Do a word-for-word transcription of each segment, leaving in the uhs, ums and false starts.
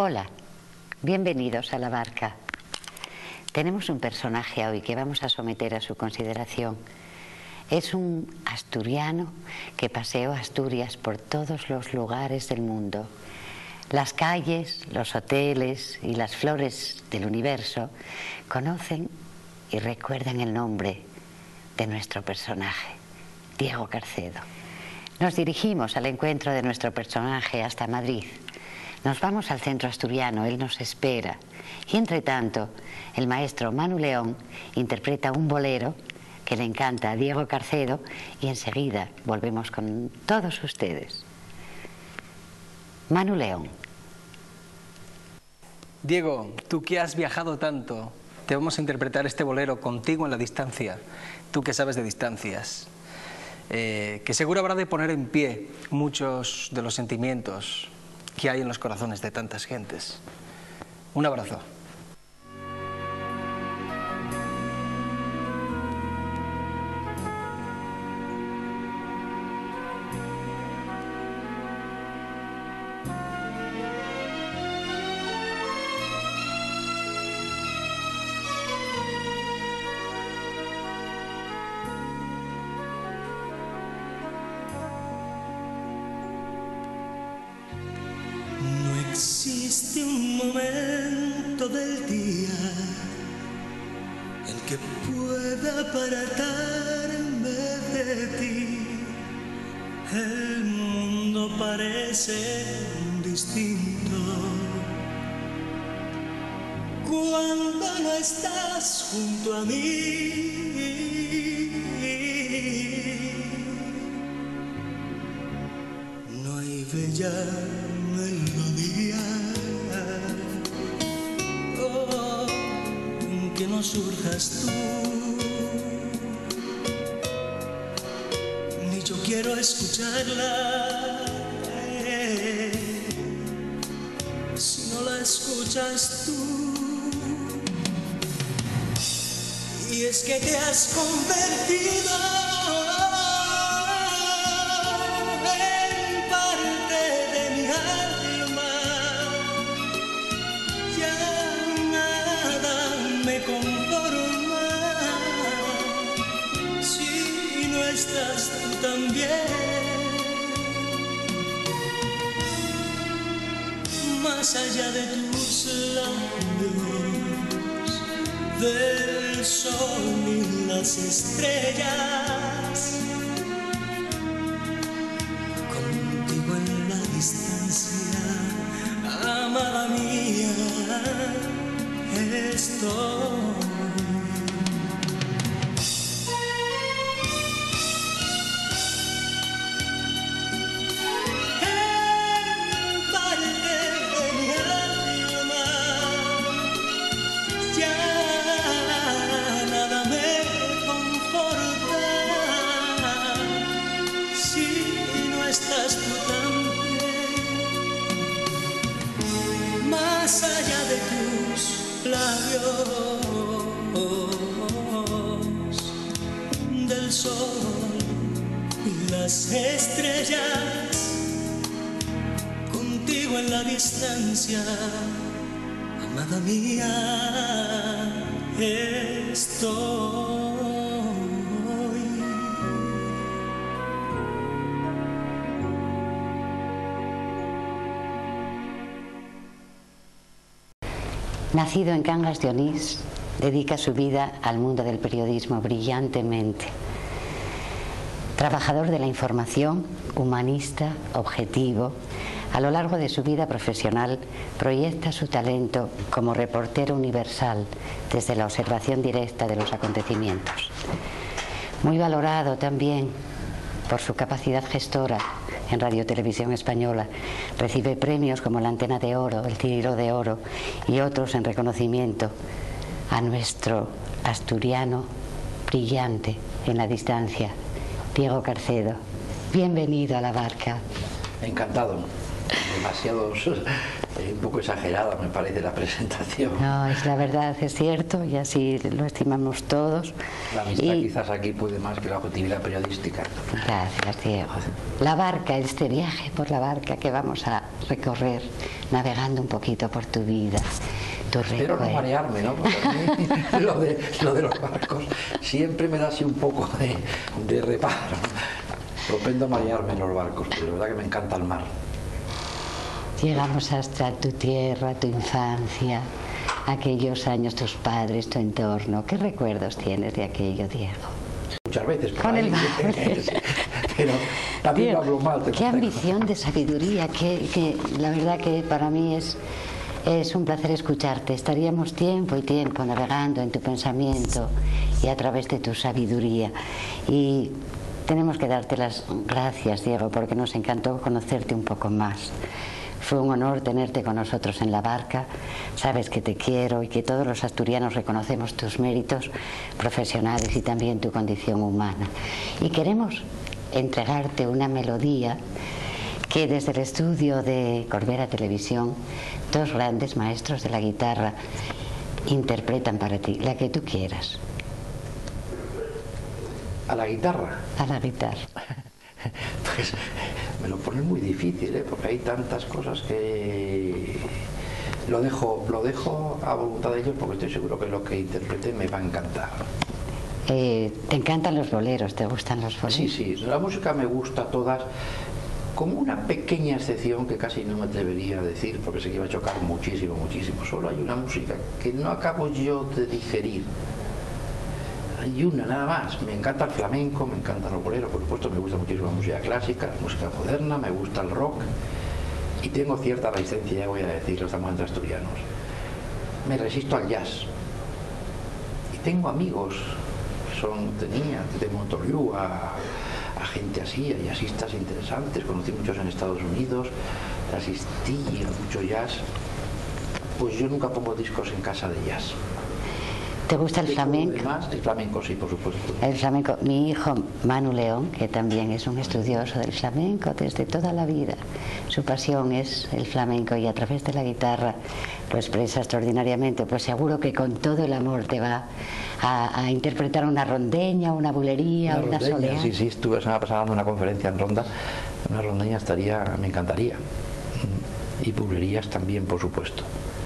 Hola, bienvenidos a La Barca. Tenemos un personaje hoy que vamos a someter a su consideración. Es un asturiano que paseó Asturias por todos los lugares del mundo. Las calles, los hoteles y las flores del universo conocen y recuerdan el nombre de nuestro personaje, Diego Carcedo. Nos dirigimos al encuentro de nuestro personaje hasta Madrid. Nos vamos al centro asturiano, él nos espera. Y entre tanto, el maestro Manu León interpreta un bolero que le encanta a Diego Carcedo y enseguida volvemos con todos ustedes. Manu León. Diego, tú que has viajado tanto, te vamos a interpretar este bolero contigo en la distancia, tú que sabes de distancias, eh, que seguro habrá de poner en pie muchos de los sentimientos que hay en los corazones de tantas gentes. Un abrazo. Existe un momento del día en que pueda apartarme de ti. El mundo parece distinto cuando no estás junto a mí. No hay bella melodía oh, en que no surjas tú, ni yo quiero escucharla eh, si no la escuchas tú. Y es que te has convertido estás tú también, más allá de tus labios, del sol y las estrellas, contigo en la distancia, amada mía, estoy. Más allá de tus labios, del sol y las estrellas, contigo en la distancia, amada mía, estoy. Nacido en Cangas de Onís, dedica su vida al mundo del periodismo brillantemente. Trabajador de la información, humanista, objetivo, a lo largo de su vida profesional proyecta su talento como reportero universal desde la observación directa de los acontecimientos. Muy valorado también por su capacidad gestora en Radio Televisión Española, recibe premios como la Antena de Oro, el Cirilo de Oro y otros en reconocimiento a nuestro asturiano brillante en la distancia, Diego Carcedo. Bienvenido a La Barca. Encantado. Demasiados Es un poco exagerada, me parece, la presentación. No, es la verdad, es cierto, y así lo estimamos todos. La amistad y... quizás aquí puede más que la objetividad periodística. Gracias, Diego. La barca, este viaje por la barca que vamos a recorrer, navegando un poquito por tu vida, tu Espero recuerdo. no marearme, ¿no? Porque a mí lo de, lo de los barcos siempre me da así un poco de, de reparo. Propendo a marearme en los barcos, pero la verdad que me encanta el mar. Llegamos hasta tu tierra, tu infancia, aquellos años, tus padres, tu entorno. ¿Qué recuerdos tienes de aquello, Diego? Muchas veces por Con ahí, el mar. pero también Diego, lo hablo mal. te qué contesto. ambición de sabiduría, que, que la verdad que para mí es, es un placer escucharte. Estaríamos tiempo y tiempo navegando en tu pensamiento y a través de tu sabiduría. Y tenemos que darte las gracias, Diego, porque nos encantó conocerte un poco más. Fue un honor tenerte con nosotros en la barca. Sabes que te quiero y que todos los asturianos reconocemos tus méritos profesionales y también tu condición humana. Y queremos entregarte una melodía que desde el estudio de Corbera Televisión, dos grandes maestros de la guitarra interpretan para ti, la que tú quieras. A la guitarra. A la guitarra. Pues me lo pones muy difícil, ¿eh? Porque hay tantas cosas que lo dejo, lo dejo a voluntad de ellos porque estoy seguro que lo que interprete me va a encantar. Eh, ¿Te encantan los boleros? ¿Te gustan los boleros? Sí, sí, la música me gusta todas, con una pequeña excepción que casi no me atrevería a decir porque sé que iba a chocar muchísimo, muchísimo. Solo hay una música que no acabo yo de digerir. Hay una nada más. Me encanta el flamenco, me encantan los boleros, por supuesto, me gusta muchísimo la música clásica, la música moderna, me gusta el rock y tengo cierta resistencia, ya voy a decirlo, estamos entre asturianos. Me resisto al jazz y tengo amigos que son de niña, de Montoliu, a, a gente así, a jazzistas interesantes, conocí muchos en Estados Unidos, asistí a mucho jazz. Pues yo nunca pongo discos en casa de jazz. ¿Te gusta el flamenco? Además, el flamenco, sí, por supuesto. El flamenco. Mi hijo Manu León, que también es un estudioso del flamenco desde toda la vida, su pasión es el flamenco y a través de la guitarra lo expresa extraordinariamente. Pues seguro que con todo el amor te va a, a interpretar una rondeña, una bulería, una, una soleá. Sí, sí, estuve la semana pasada dando una conferencia en Ronda. Una rondeña estaría, me encantaría. Y bulerías también, por supuesto.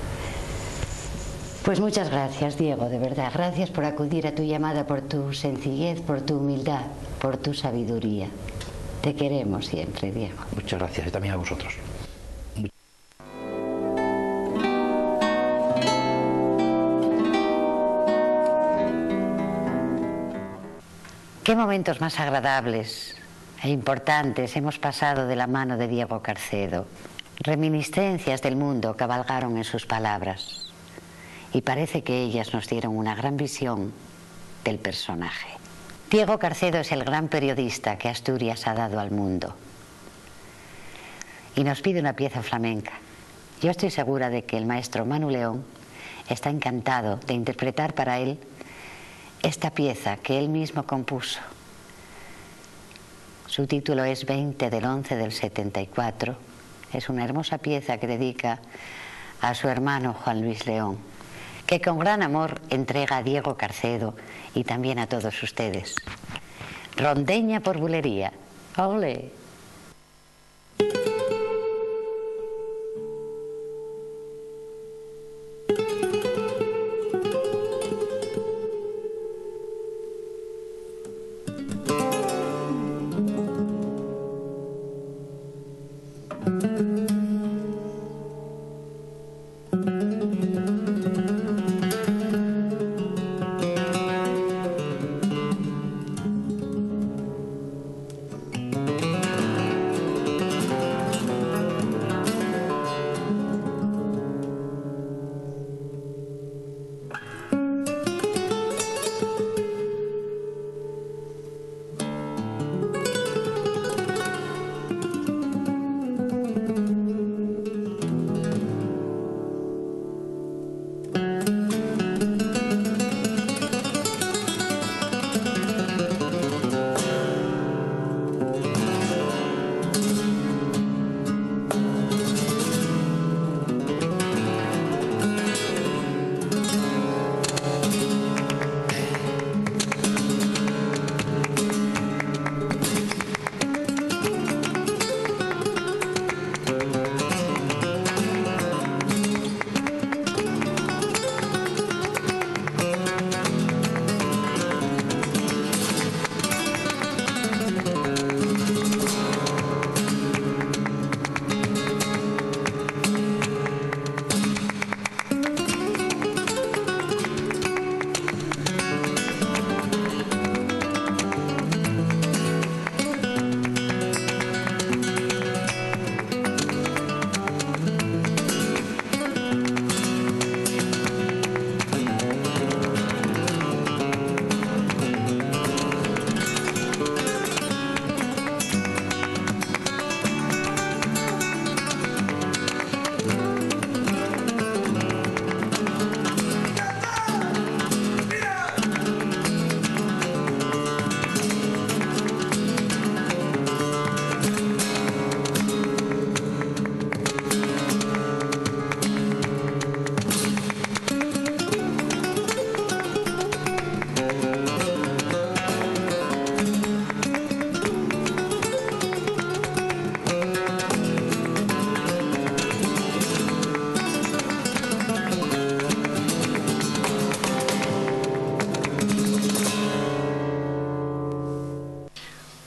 Pues muchas gracias, Diego, de verdad. Gracias por acudir a tu llamada, por tu sencillez, por tu humildad, por tu sabiduría. Te queremos siempre, Diego. Muchas gracias y también a vosotros. ¿Qué momentos más agradables e importantes hemos pasado de la mano de Diego Carcedo? Reminiscencias del mundo cabalgaron en sus palabras. Y parece que ellas nos dieron una gran visión del personaje. Diego Carcedo es el gran periodista que Asturias ha dado al mundo. Y nos pide una pieza flamenca. Yo estoy segura de que el maestro Manu León está encantado de interpretar para él esta pieza que él mismo compuso. Su título es veinte del once del setenta y cuatro. Es una hermosa pieza que dedica a su hermano Juan Luis León, que con gran amor entrega a Diego Carcedo y también a todos ustedes. Rondeña por bulería. ¡Ole!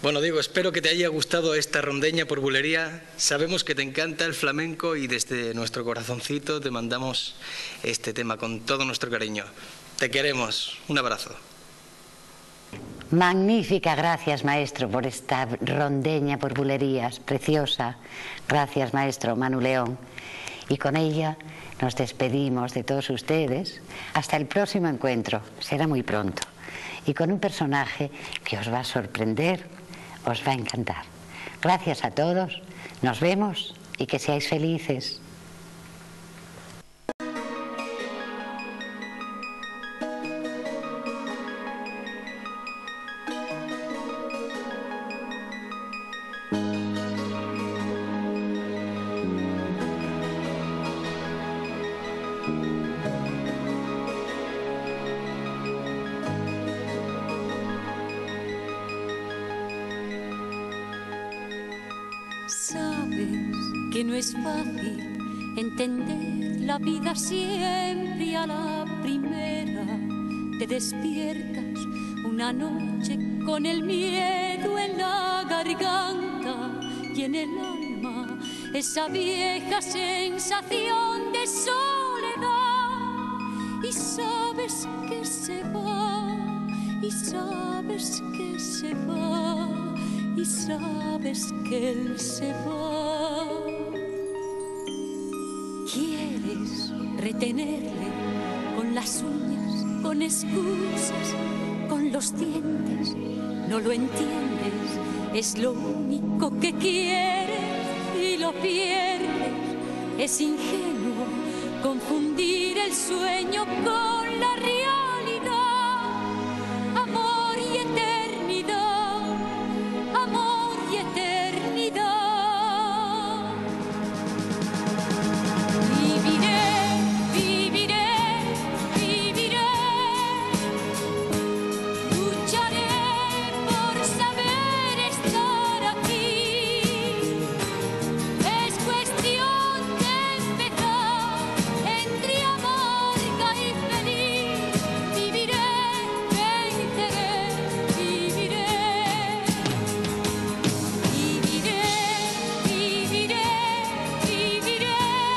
Bueno, Diego, espero que te haya gustado esta rondeña por bulería. Sabemos que te encanta el flamenco y desde nuestro corazoncito te mandamos este tema con todo nuestro cariño. Te queremos. Un abrazo. Magnífica, gracias maestro por esta rondeña por bulerías, preciosa. Gracias maestro Manu León. Y con ella nos despedimos de todos ustedes hasta el próximo encuentro, será muy pronto. Y con un personaje que os va a sorprender, os va a encantar. Gracias a todos, nos vemos y que seáis felices. Sabes que no es fácil entender la vida siempre y a la primera. Te despiertas una noche con el miedo en la garganta y en el alma esa vieja sensación de soledad. Y sabes que se va, y sabes que se va, y sabes que él se va. Quieres retenerle con las uñas, con excusas, con los dientes. No lo entiendes, es lo único que quieres y lo pierdes. Es ingenuo confundir el sueño con la realidad. Amor y eternidad, amor y eternidad. Viviré, viviré, viviré. Lucharé por saber estar aquí. Es cuestión de empezar entre amarga y feliz. Viviré, venceré, viviré. Viviré, viviré, viviré.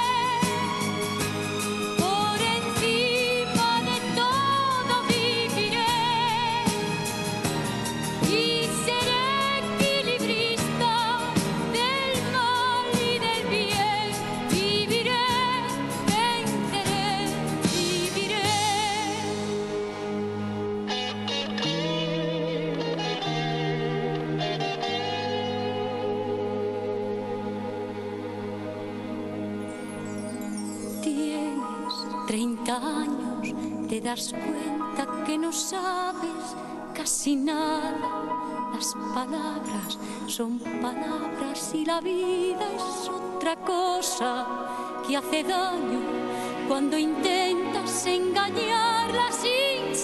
Por encima de todo viviré. Y seré equilibrista del mal y del bien. Viviré, venceré, viviré. Tienes treinta años, te das cuenta que no sabes casi nada. Las palabras son palabras y la vida es otra cosa que hace daño cuando intentas engañarla sin